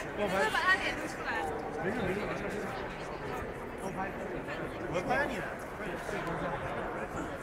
我把他脸露出来。没事没事，我拍，我拍你的。